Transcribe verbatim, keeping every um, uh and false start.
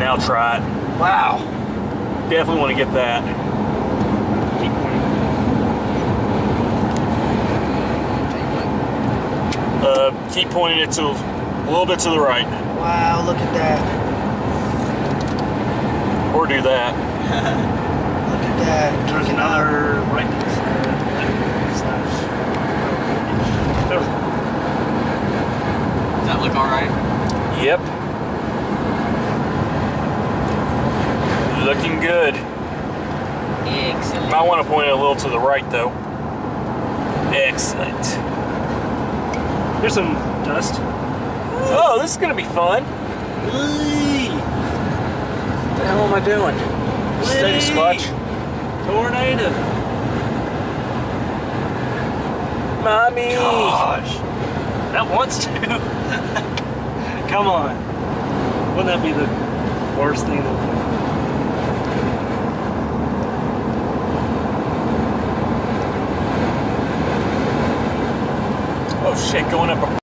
Now try it. Wow. Definitely want to get that. Keep pointing. Uh, keep pointing it to a little bit to the right. Wow, look at that. Or do that. Look at that. There's Kicking up. another right slash. Does that look alright? Yep. Looking good. Excellent. Might want to point it a little to the right though. Excellent. Here's some dust. Oh, this is gonna be fun. Whee! What the hell am I doing? Steady Squatch. Tornado. Mommy. Gosh. That wants to. Come on. Wouldn't that be the worst thing that... Oh shit, going up a